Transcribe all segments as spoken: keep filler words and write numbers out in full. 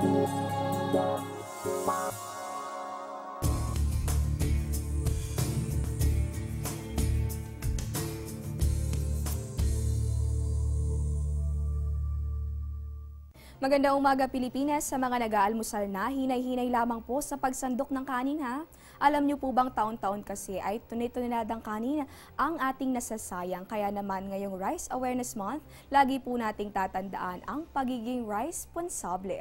Magandang umaga Pilipinas sa mga nag-aalmusal na, hinay-hinay lamang po sa pagsandok ng kanin ha. Alam niyo po bang taon-taon kasi ay tunay-tunadang kanin ang ating nasasayang, kaya naman ngayong Rice Awareness Month, lagi po nating tatandaan ang pagiging responsable.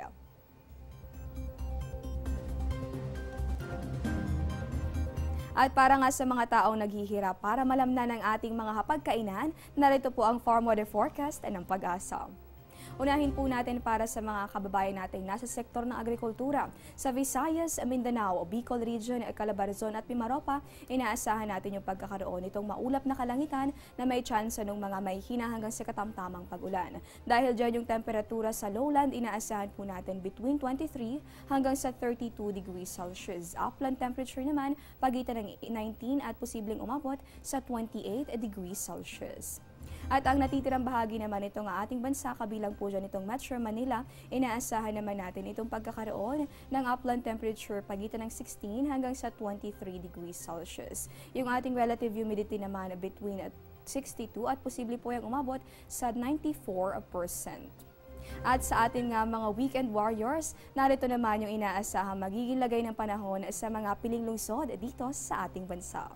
At para nga sa mga taong naghihirap para malamnan ang ating mga hapagkainan, narito po ang Farm Weather Forecast ng Pag-asa. Unahin po natin para sa mga kababayan nating nasa sektor ng agrikultura. Sa Visayas, Mindanao, Bicol Region, Calabarzon at Mimaropa, inaasahan natin yung pagkakaroon nitong maulap na kalangitan na may tsansa ng mga may hina hanggang sa katamtamang pag-ulan. Dahil dyan yung temperatura sa lowland, inaasahan po natin between twenty-three hanggang sa thirty-two degrees Celsius. Upland temperature naman, pagitan ng nineteen at posibleng umabot sa twenty-eight degrees Celsius. At ang natitirang bahagi naman ito ng ating bansa, kabilang po dyan itong Metro Manila, inaasahan naman natin itong pagkakaroon ng upland temperature pagitan ng sixteen hanggang sa twenty-three degrees Celsius. Yung ating relative humidity naman between sixty-two at posible po yung umabot sa ninety-four percent. At sa ating nga mga weekend warriors, narito naman yung inaasahang magiging lagay ng panahon sa mga piling lungsod dito sa ating bansa.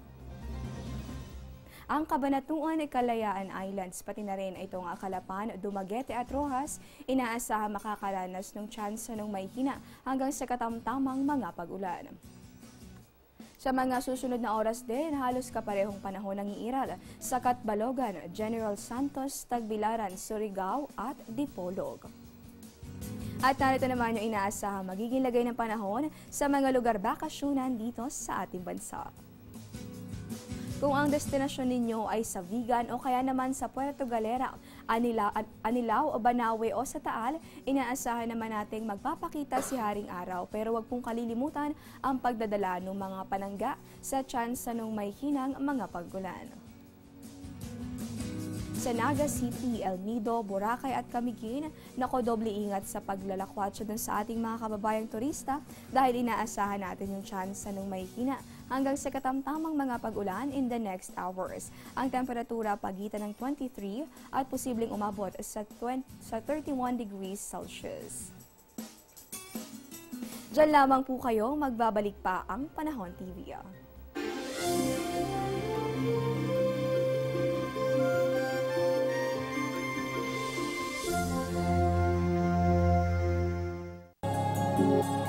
Ang Cabanatuan, Kalayaan Islands, pati na rin itong Calapan, Dumaguete at Rojas, inaasahan makakaranas ng tsansa ng may hina hanggang sa katamtamang mga pag-ulan. Sa mga susunod na oras din, halos kaparehong panahon ng iiral sa Catbalogan, General Santos, Tagbilaran, Surigao at Dipolog. At narito naman yung inaasahang magiging lagay ng panahon sa mga lugar bakasyonan dito sa ating bansa. Kung ang destinasyon ninyo ay sa Vigan o kaya naman sa Puerto Galera, Anilao, Anilao, Banawe o sa Taal, inaasahan naman nating magpapakita si Haring Araw. Pero huwag pong kalilimutan ang pagdadala ng mga panangga sa tsansa ng may hinang mga pag-ulan. Sa Naga City, El Nido, Boracay at Camiguin, nako doble ingat sa paglalakwatsa dun sa ating mga kababayang turista dahil inaasahan natin yung tsansa ng may hina hanggang sa katamtamang mga pag-ulan in the next hours. Ang temperatura pagitan ng twenty-three at posibleng umabot sa, twenty, sa thirty-one degrees Celsius. Diyan lamang po kayo, magbabalik pa ang Panahon T V. Thank you.